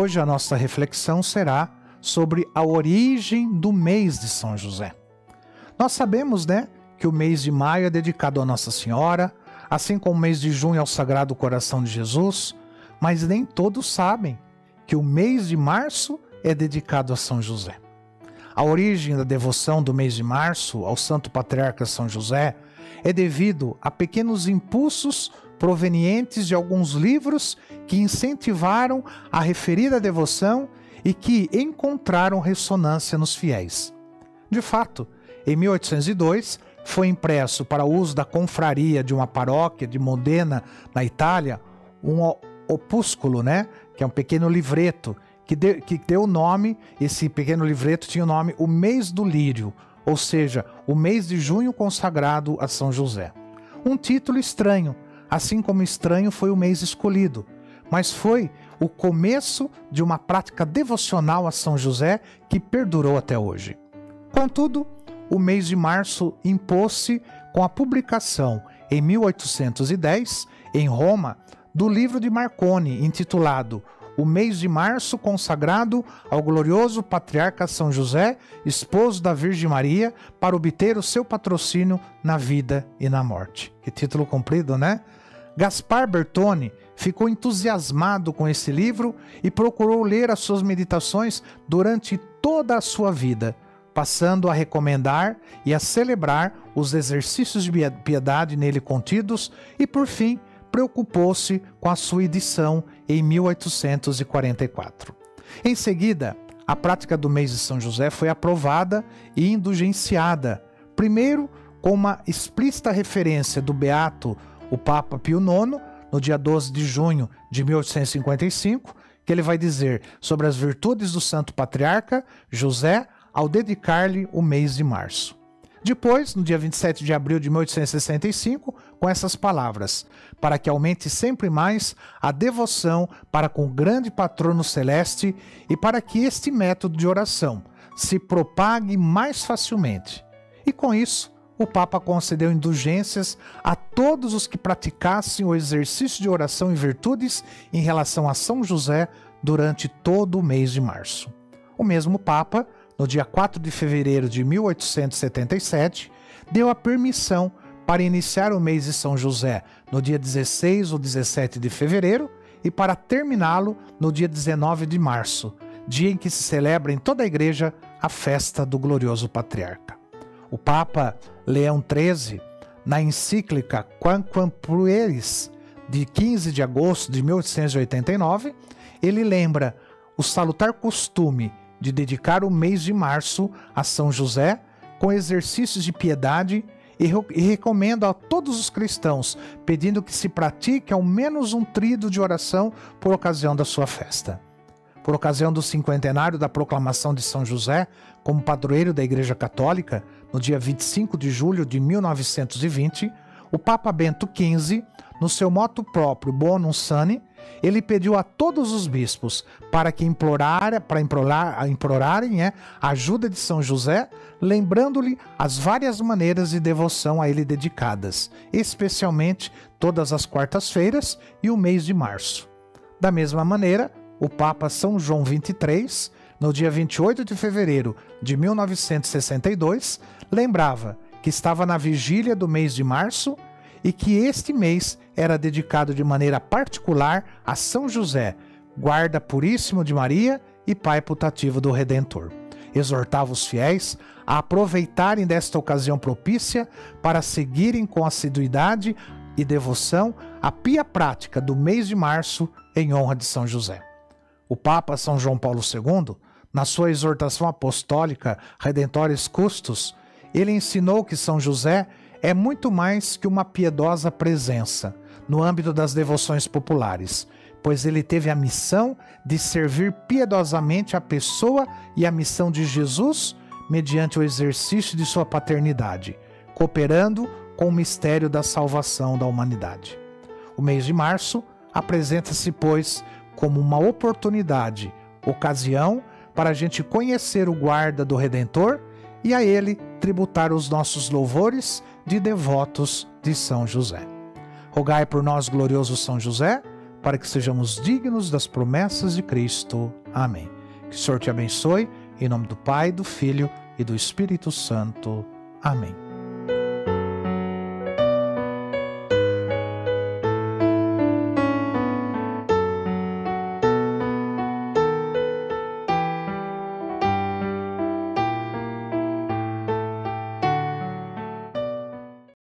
hoje a nossa reflexão será sobre a origem do mês de São José. Nós sabemos, que o mês de maio é dedicado a Nossa Senhora, assim como o mês de junho ao Sagrado Coração de Jesus, mas nem todos sabem que o mês de março é dedicado a São José. A origem da devoção do mês de março ao Santo Patriarca São José é devido a pequenos impulsos provenientes de alguns livros que incentivaram a referida devoção e que encontraram ressonância nos fiéis. De fato, em 1802, foi impresso para uso da confraria de uma paróquia de Modena, na Itália, um opúsculo, que é um pequeno livreto, que deu o nome, esse pequeno livreto tinha o nome O Mês do Lírio, ou seja, o mês de junho consagrado a São José. Um título estranho, assim como estranho foi o mês escolhido, mas foi o começo de uma prática devocional a São José que perdurou até hoje. Contudo, o mês de março impôs-se com a publicação, em 1810, em Roma, do livro de Marconi, intitulado O Mês de Março Consagrado ao Glorioso Patriarca São José, esposo da Virgem Maria, para obter o seu patrocínio na vida e na morte. Que título comprido, Gaspar Bertone ficou entusiasmado com esse livro e procurou ler as suas meditações durante toda a sua vida, passando a recomendar e a celebrar os exercícios de piedade nele contidos e, por fim, preocupou-se com a sua edição em 1844. Em seguida, a prática do mês de São José foi aprovada e indulgenciada, primeiro com uma explícita referência do beato o Papa Pio IX, no dia 12 de junho de 1855, que ele vai dizer sobre as virtudes do Santo Patriarca José ao dedicar-lhe o mês de março. Depois, no dia 27 de abril de 1865, com essas palavras: para que aumente sempre mais a devoção para com o grande patrono celeste e para que este método de oração se propague mais facilmente. E com isso, o Papa concedeu indulgências a todos os que praticassem o exercício de oração e virtudes em relação a São José durante todo o mês de março. O mesmo Papa, no dia 4 de fevereiro de 1877, deu a permissão para iniciar o mês de São José no dia 16 ou 17 de fevereiro e para terminá-lo no dia 19 de março, dia em que se celebra em toda a Igreja a festa do glorioso Patriarca. O Papa Leão XIII, na encíclica Quamquam Pueris, de 15 de agosto de 1889, ele lembra o salutar costume de dedicar o mês de março a São José com exercícios de piedade e recomenda a todos os cristãos, pedindo que se pratique ao menos um tríduo de oração por ocasião da sua festa. Por ocasião do cinquentenário da proclamação de São José como padroeiro da Igreja Católica, no dia 25 de julho de 1920, o Papa Bento XV, no seu motu próprio Bonum Sane, ele pediu a todos os bispos para implorarem a ajuda de São José, lembrando-lhe as várias maneiras de devoção a ele dedicadas, especialmente todas as quartas-feiras e o mês de março. Da mesma maneira, o Papa São João XXIII, no dia 28 de fevereiro de 1962, lembrava que estava na vigília do mês de março e que este mês era dedicado de maneira particular a São José, guarda puríssimo de Maria e pai putativo do Redentor. Exortava os fiéis a aproveitarem desta ocasião propícia para seguirem com assiduidade e devoção a pia prática do mês de março em honra de São José. O Papa São João Paulo II, na sua exortação apostólica Redemptoris Custos, ele ensinou que São José é muito mais que uma piedosa presença no âmbito das devoções populares, pois ele teve a missão de servir piedosamente a pessoa e a missão de Jesus mediante o exercício de sua paternidade, cooperando com o mistério da salvação da humanidade. O mês de março apresenta-se, pois, como uma oportunidade, ocasião para a gente conhecer o guarda do Redentor e a ele tributar os nossos louvores de devotos de São José. Rogai por nós, glorioso São José, para que sejamos dignos das promessas de Cristo. Amém. Que o Senhor te abençoe, em nome do Pai, do Filho e do Espírito Santo. Amém.